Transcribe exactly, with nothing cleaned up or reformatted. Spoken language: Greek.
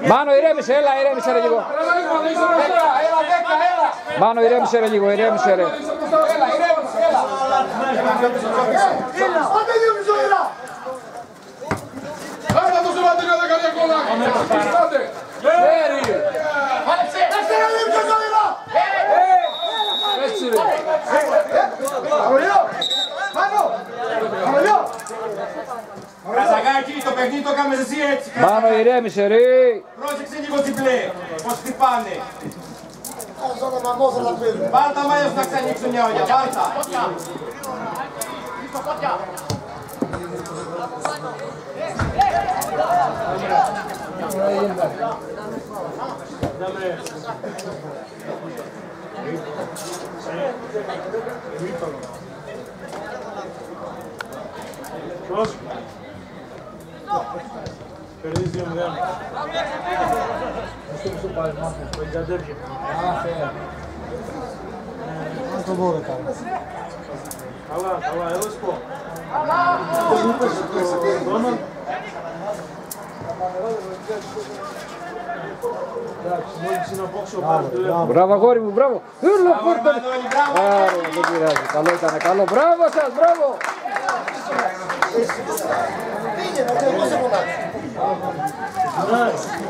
Μάνο, ηρέμησε, έλα, ηρέμησε ρε λίγο. Μάνο, ηρέμησε ρε λίγο, ηρέμησε ρε. Άντε το σωμάτι για τα καρδιά κόλλα! Άντε! Φέρει! Δεύτερα λίπτο ζωήρα! Έτσι ρε! Αγωλιό! Μάνο! Αγωλιό! Καζαγάκι, το παιχνίδι το κάνεις εσύ έτσι. Μάνο, ηρέμησε ρε. Πρόσεξε λίγο τσιπλέ, πως χτυπάνε. Βάλ' τα μάλια σου να ξανοίξουν μια όγια, βάλ' τα. Perdi δύο μηδέν. Αυτό που σου πάρει μάθος, το εγκαντέρχε. Α, φέρα. Αυτό μπορώ να κάνω. Καλά, καλά, έλα σου πω. Το είπες στο Ντόναλντ. Εντάξει, μόλις είναι απόξω πάρει το λέω. Μπράβο αγόρι μου, μπράβο. Έλα, πόρτα. Μπράβο, δεν πειράζει. Καλό ήταν, καλό. Μπράβο σας, μπράβο. Πήγαινε, εγώ σε πονάω.